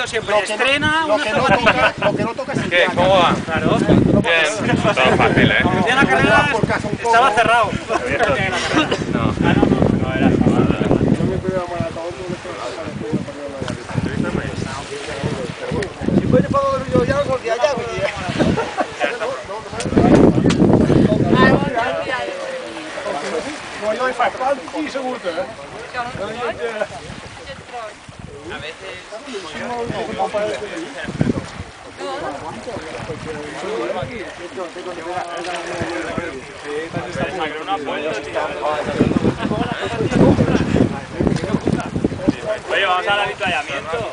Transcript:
ido siempre. Estrena, lo que no toca es el ¿Qué? piano. ¿Cómo va? Claro. Bien. Todo fácil, ¿eh? El día de la carrera estaba cerrado. No. No era cerrado. Si puoi fare un video già col viaggio quindi. Voglio fare quanti secondi? A veces... Oye, vamos al avituallamiento.